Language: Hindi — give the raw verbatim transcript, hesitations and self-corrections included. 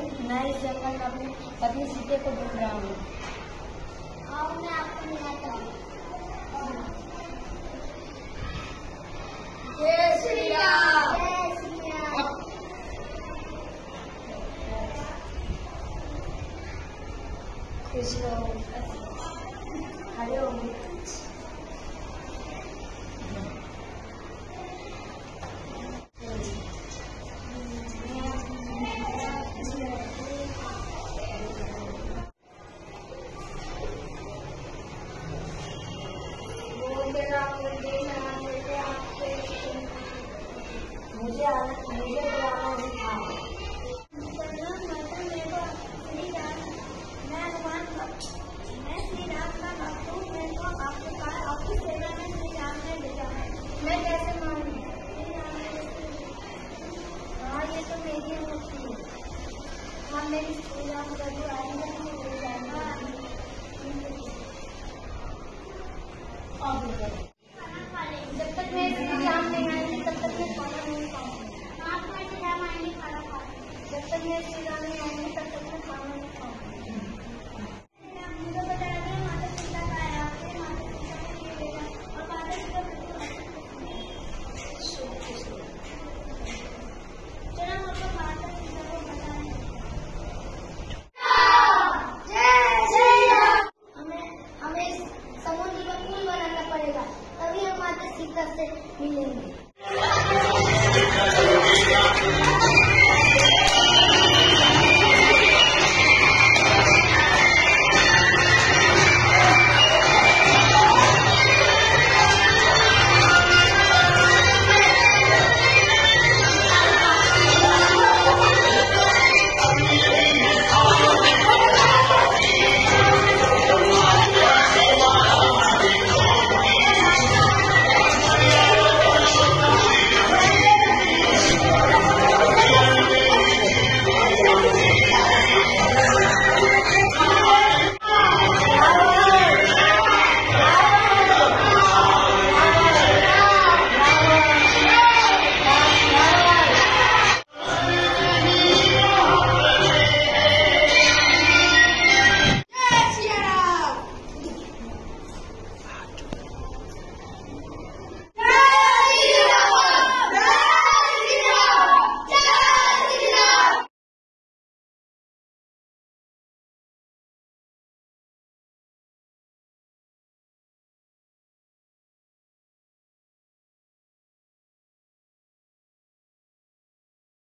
मैं इस जंगल में अपनी अपनी सीते को ढूंढ रहा हूँ। आओ मैं आपको मिलाता हूँ। जय श्री राम। जय श्री राम। खुश रहो, खड़े हो। मुझे आना मुझे तो आना ही था। मैं भगवान मैं श्री राम का भक्त हूँ। मेरे को आपके पास आपकी सेवा में श्री राम ने भेजा है। मैं कैसे मानूं? हाँ ये तो मेरी मूर्ति है। हाँ मेरी श्री राम प्रभु आएंगे तो मिल जाएगा। जब तक मैं श्री राम नहीं आएंगे तब तक मैं खाना नहीं खाऊंगी। आप मैं श्री राम आएंगे खाना खाऊंगी। जब तक मैं श्री राम नहीं आएंगे तब तक मैं खाना नहीं खाऊंगी।